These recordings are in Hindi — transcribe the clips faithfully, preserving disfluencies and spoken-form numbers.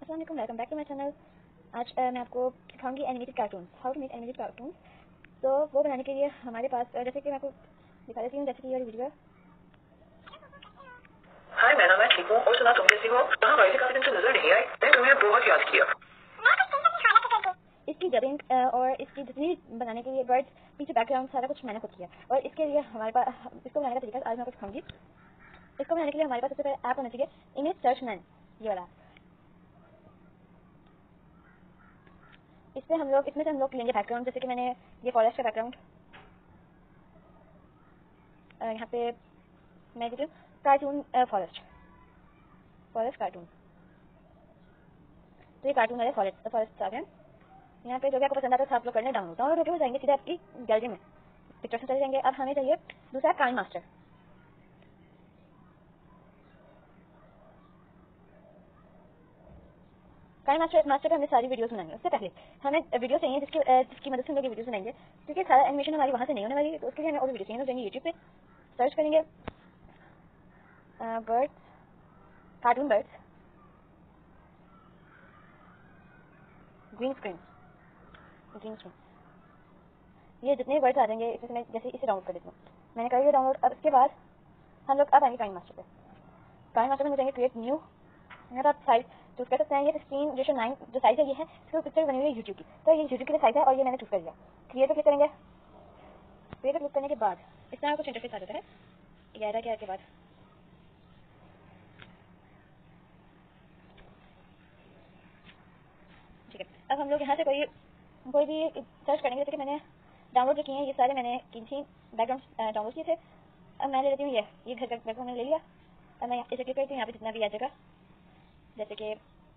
अस्सलाम वालेकुम, welcome back to my channel. आज uh, मैं आपको सिखाऊंगी animated cartoon, how to make animated cartoon. तो वो बनाने के लिए हमारे पास uh, जैसे कि मैं आपको दिखा देती हूँ, जैसे कि ये वीडियो है। हाय, मैं नाम है, ठीक हूँ और सुना तुम कैसी हो? कहाँ गई थी? काफी दिन से नजर नहीं आई, मैं तुम्हें बहुत याद किया। इसकी डबिंग uh, और इसकी जितनी बनाने के लिए वर्ड्स, पीछे बैकग्राउंड, सारा कुछ मैंने खुद किया। और इसके लिए हमारे पास इसको बनाने का तरीका आज मैं आपको सिखाऊंगी। इसको बनाने के लिए हमारे पास सबसे पहले ऐप होना चाहिए, इमेज सर्च मैन, ये वाला। इसमें हम लोग इसमें से हम लोग लेंगे बैकग्राउंड, जैसे कि मैंने ये फॉरेस्ट का बैकग्राउंड, यहाँ पे मैं देती हूँ कार्टून फॉरेस्ट फॉरेस्ट कार्टून। तो ये कार्टून वाले फॉरेस्ट फॉरेस्ट आ गए। यहाँ पे जो भी आपको पसंद आता है आप लोग करने डाउनलोड डाउनलोड होकर हो जाएंगे, सीधे आपकी गैलरी में पिक्चर्स में चले जाएंगे। अब हमें चाहिए दूसरा KineMaster. KineMaster master पे हमने सारी वीडियोस बनाएंगे। उससे पहले हमें वीडियो चाहिए जिसकी जिसकी मदद से हम लोग ये वीडियोस बनाएंगे, क्योंकि सारा एनिमेशन हमारी वहाँ से नहीं होने वाली है। तो उसके लिए हमें और वीडियो चाहिए। तो जाएंगे यूट्यूब पे, सर्च करेंगे birds, cartoon birds, green screen green screen ये जितने वर्ड्स आ जाएंगे इसमें मैं जैसे इसे डाउनलोड कर देती हूँ। मैंने कर लिया डाउनलोड। अब इसके बाद हम लोग अब आएंगे काइन मास्टर पे। काइन मास्टर में जाएंगे क्रिएट न्यू। यहाँ पर आप साइज चूज कर सकते हैं। ये सिक्सटीन रेशो नाइन जो साइज है ये है, इसको पिक्चर बनी हुई है यूट्यूब की, तो ये यूट्यूब के लिए साइज है और ये मैंने चूज कर लिया। क्रिएट पर क्लिक करेंगे। क्रिएट पर क्लिक करने के बाद इस तरह कुछ इंटरफेस आ जाता है ग्यारह के के बाद। ठीक है, अब हम लोग यहाँ से कोई कोई भी सर्च करेंगे। जैसे कि मैंने डाउनलोड जो किए हैं ये सारे मैंने की थी बैकग्राउंड डाउनलोड किए थे। अब मैं ले लेती हूँ ये ये घर का बैकग्राउंड मैंने ले लिया। अब मैं इसे क्लिक करती हूँ, यहाँ पे जितना भी आ जाएगा, जैसे कि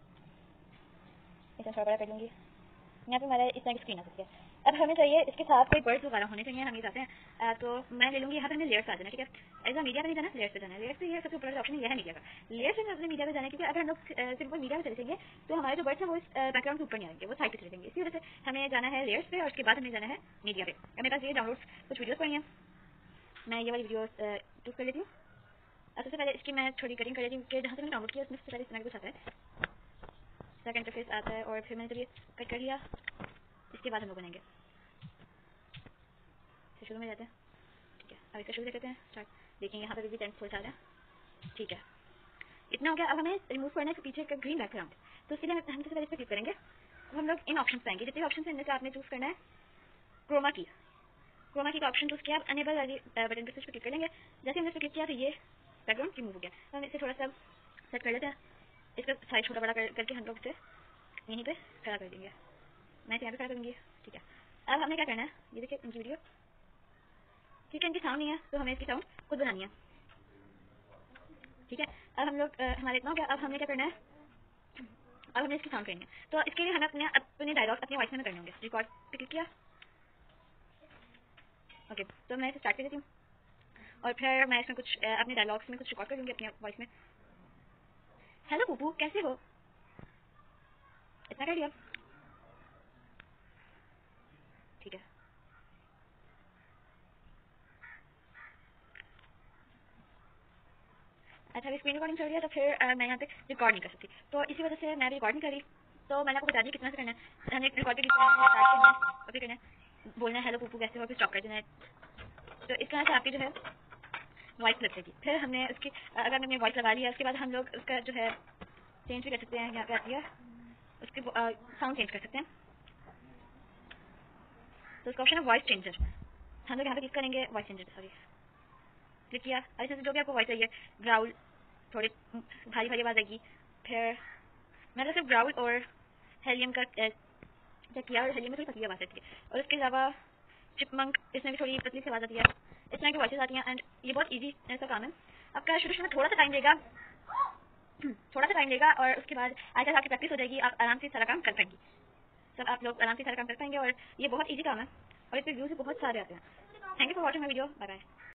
इसे थोड़ा बड़ा कर लूँगी। यहाँ पे हमारा इस तरह की स्क्रीन आ सकती है। अब हमें चाहिए इसके साथ कोई बर्ड्स वगैरह होने चाहिए, हम ये चाहते हैं। तो मैं ले लूँगी, यहाँ पे हमें लेयर्स आ जाना। ठीक है, एज मीडिया पे नहीं जाना, लेयर्स पे जाना है। लेयर्स पे ये सबसे ऊपर ऑप्शन है, यह है मीडिया का। लेयर्स पे अपने मीडिया पे जाना है, क्योंकि अगर हम लोग सिंपल मीडिया में चले जाएंगे तो हमारे जो बर्ड्स हैं वो इस बैकग्राउंड के ऊपर नहीं आएंगे, वो साइड पे चले जाएंगे। इसी वजह से हमें जाना है लेयर्स पे और उसके बाद हमें जाना है मीडिया पे। मेरे पास ये डाउनलोड कुछ वीडियोस पड़ी हैं, मैं ये वाली वीडियो चूज कर लेती हूँ। अब सबसे पहले इसकी मैं थोड़ी कटिंग कर लेती हूँ कि जहाँ से मैंने डाउनलोड किया उसमें सबसे पहले इस तरह कुछ आता है, इस तरह का इंटरफेस आता है। और फिर मैंने जब ये कट कर लिया, इसके बाद हम लोग बनेंगे। शुरू में जाते हैं। ठीक है, अब इसका शुरू करते हैं स्टार्ट। देखेंगे यहाँ पे भी टेंथ फुल आ रहा है। ठीक है, इतना हो गया। अब हमें रिमूव करना है पीछे का ग्रीन बैकग्राउंड, तो इसके लिए हम सबसे पहले इस पर क्लिक करेंगे। अब हम लोग इन ऑप्शन पे आएंगे। जितने ऑप्शन है इनमें से आपने चूज करना है क्रोमा की। क्रोमा की का ऑप्शन चूज किया, अनेबल वाली बटन पर क्लिक कर लेंगे। जैसे हमने इस पर क्लिक किया तो ये बैकग्राउंड रिमूव हो गया। तो हम इसे थोड़ा सा सेट कर लेते हैं। इसका साइज छोटा बड़ा कर, करके हम लोग इसे यहीं पे खड़ा कर देंगे। मैं इसे यहाँ पे खड़ा करूँगी। ठीक है, अब हमने क्या करना है, ये देखिए इनकी वीडियो। ठीक है, इनकी साउंड नहीं है तो हमें इसकी साउंड खुद बनानी है। ठीक है, अब हम लोग हमारे इतना हो गया। अब हमने क्या करना है, अब हमें इसकी साउंड करनी है। तो इसके लिए हमें अपने अपने डायलॉग अपनी वॉइस में करने होंगे। रिकॉर्ड पे क्लिक किया। ओके, तो मैं इसे स्टार्ट कर देती हूँ और फिर मैं इसमें कुछ अपने डायलॉग्स में कुछ रिकॉर्ड कर लूँगी अपनी वॉइस में। हेलो पुप्पू, कैसे हो? इतना कर दिया। ठीक है, अच्छा स्क्रीन रिकॉर्डिंग कर दिया तो फिर आ, मैं यहाँ पे रिकॉर्ड नहीं कर सकती, तो इसी वजह से मैं भी रिकॉर्ड नहीं कर रही। तो मैंने आपको बता दिया कितना से करना है। हमें रिकॉर्ड पे स्टार्ट करना है और फिर करना है बोलना है हेलो पुप्पू कैसे हो, फिर स्टॉप कर देना है। तो इस तरह से आपकी जो है वॉइस लग जाएगी। फिर हमने उसकी अगर हमने वॉइस लगा लिया उसके बाद हम लोग उसका जो है चेंज भी कर सकते हैं। यहाँ पे आती है उसकी साउंड चेंज कर सकते हैं। तो उसका ऑप्शन है वॉइस चेंजर। हम लोग यहाँ पे क्लिक करेंगे वॉइस चेंजर, सॉरी क्लिक किया। और इसमें जो भी आपको वॉइस चाहिए, ग्राउल, थोड़ी भारी भारी आवाज़ आएगी। फिर मैंने सिर्फ ग्राउल और हेलियम का चेक किया और हेलियम में थोड़ी पतली आवाज़ आती है। और इसके अलावा चिपमंक, इसमें भी थोड़ी पतली सी आवाज़ आती है। इस तरह की वॉइसेस आती हैं एंड ये बहुत ईजी ऐसा काम है। आपका शुरू शुरू में थोड़ा सा टाइम लेगा थोड़ा सा टाइम लेगा और उसके बाद आगे आपकी प्रैक्टिस हो जाएगी, आप आराम से सारा काम कर पाएंगे। सब आप लोग आराम से सारा काम कर पाएंगे और ये बहुत ईजी काम है और इस पर व्यूज़ भी बहुत सारे आते हैं। Thank you for watching my video, bye bye.